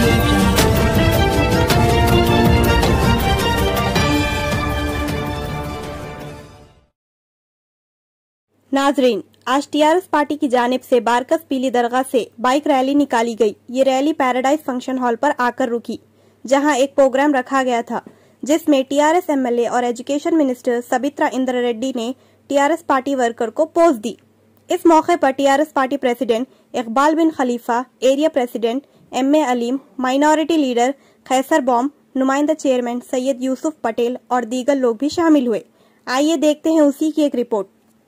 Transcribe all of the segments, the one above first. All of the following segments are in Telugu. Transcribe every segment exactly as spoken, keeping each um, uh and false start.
नाजरीन, आज टीआरएस पार्टी की जानिब से बारकस पीली दरगाह से बाइक रैली निकाली गई। ये रैली पैराडाइज फंक्शन हॉल पर आकर रुकी, जहां एक प्रोग्राम रखा गया था जिसमें टीआरएस एमएलए और एजुकेशन मिनिस्टर सबित्रा इंद्र रेड्डी ने टीआरएस पार्टी वर्कर को पोज दी। इस मौके पर TRS party president Iqbal Bin Khalifa, area president M A Aleem, minority leader Khaiser बॉम, नुमाइंदा चेयरमैन सैयद यूसुफ पटेल और दीगर लोग भी शामिल हुए। आइए देखते हैं उसी की एक रिपोर्ट।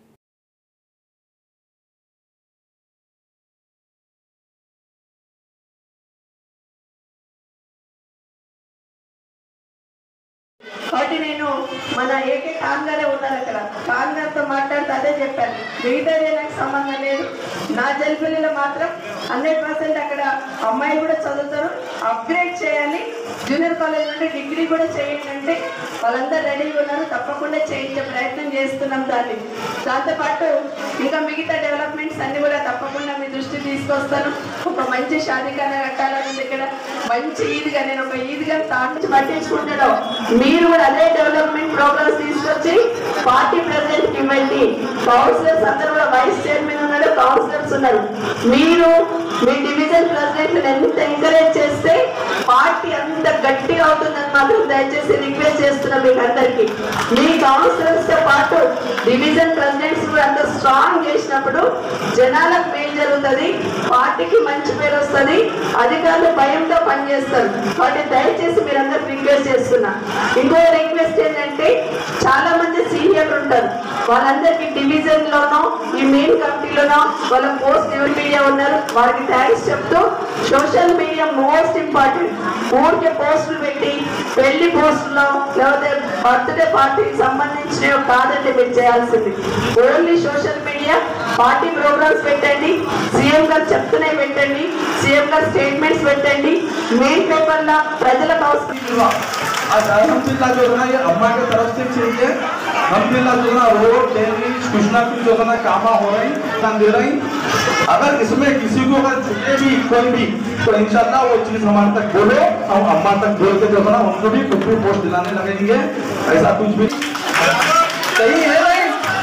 కాబట్టి నేను మన ఏకే కాంగారే ఉన్నారు అక్కడ కాంగార్తో మాట్లాడితే అదే చెప్పాను, మిగతా నాకు సంబంధం లేదు. నా జల్పల్లిలో మాత్రం హండ్రెడ్ పర్సెంట్ అక్కడ అమ్మాయిలు కూడా చదువుతారు. అప్గ్రేడ్ చేయాలి, జూనియర్ కాలేజ్ నుండి డిగ్రీ కూడా చేయండి అంటే వాళ్ళందరూ రెడీగా ఉన్నారు. తప్పకుండా చేయించే ప్రయత్నం చేస్తున్నాం. దాన్ని దాంతోపాటు ఇంకా మిగతా డెవలప్మెంట్స్ అన్ని కూడా తప్పకుండా మీ దృష్టి తీసుకొస్తాను. ఒక మంచి షాదీఖానా కట్టాలని ఉంది ఇక్కడ, మంచి ఈద్గా, నేను ఒక ఈద్గా తాంటి పట్టించుకుంటాను. మీరు కూడా అదే డెవలప్మెంట్ ప్రోగ్రామ్స్ తీసుకొచ్చి పార్టీ ప్రెసిడెంట్ కి ఇవ్వండి. కౌన్సిలర్స్ అందరూ కూడా వైస్ చైర్మన్ ఉన్నారు, కౌన్సిలర్స్ ఉన్నారు. మీరు మీ డివిజన్ ప్రెసిడెంట్ ఎంత ఎంకరేజ్ చేస్తే పార్టీ అంత గట్టిగా అవుతుందని మాత్రం దయచేసి రిక్వెస్ట్ చేస్తున్నా మీకు అందరికి. మీ కౌన్సిలర్స్ తో పాటు డివిజన్ ప్రెసిడెంట్స్ కూడా అంత స్ట్రాంగ్ చేసినప్పుడు జనాలకు మేలు జరుగుతుంది, పార్టీకి మంచి పేరు వస్తుంది, అధికారులు భయంతో పనిచేస్తారు. కాబట్టి దయచేసి మీరందరూ రిక్వెస్ట్ చేస్తున్నా. ఇంకో రిక్వెస్ట్ ఏంటంటే, చాలా మంది సీనియర్లు ఉంటారు, వాళ్ళందరికీ డివిజన్ లోనో ఈ మెయిన్ కమిటీలోనో వాళ్ళ పోస్ట్ మీడియా ఉన్నారు, వారికి థ్యాంక్స్ చెప్తూ సోషల్ మీడియా మోస్ట్ ఇంపార్టెంట్. ఊరికే పోస్టులు పెట్టి పెళ్లి పోస్టులో లేకపోతే బర్త్డే పార్టీకి సంబంధించినవి కాదండి మీరు చేయాల్సింది. Only social media party programs పెట్టండి, సీఎం గారు చెప్తూనే పెట్టండి, సీఎం గారు స్టేట్మెంట్స్ పెట్టండి, మెయిన్ పేపర్ లా ప్రజలకు అవసరం. अल्हम्दुलिल्लाह जो है ना ये अम्मा की तरफ से चाहिए। अल्हम्दुलिल्लाह जो है ना रोड डेली कुछ ना कुछ जो है ना कामा हो रही दे रही। अगर इसमें किसी को अगर छुटे भी कोई भी तो इंशाल्लाह वो चीज हमारे तक बोलो, हम अम्मा तक बोल के जो है ना उनको भी कुछ भी पोस्ट दिलाने लगेंगे। ऐसा कुछ भी सही है भाई।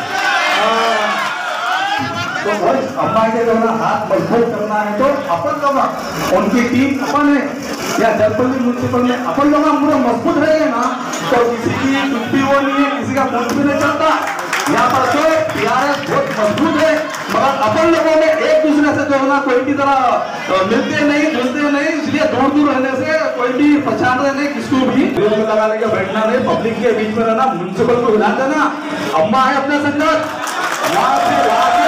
तो भाई अम्मा के जो है ना हाथ मजबूत करना है तो अपन लोग उनकी टीम अपन है या जलपल्ली म्यूनसिपल में अपन लोग पूरा मजबूत रहेंगे ना तो किसी की छुट्टी वो नहीं है, किसी का मुंह भी नहीं चलता। यहाँ पर तो टीआरएस बहुत मजबूत है, मगर अपन लोगों में एक दूसरे से जो है ना कोई की तरह मिलते नहीं जुलते नहीं, इसलिए दूर दूर रहने से कोई भी पहचानते नहीं किसको भी लगाने का बैठना नहीं, पब्लिक के बीच में रहना, म्यूनसिपल को हिला देना। अम्मा है अपने संगत वहां से वहां से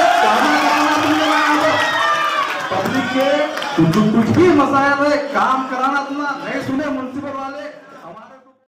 पब्लिक के कुछ भी मसाइल है काम कराना, नहीं सुने म्यूनसिपल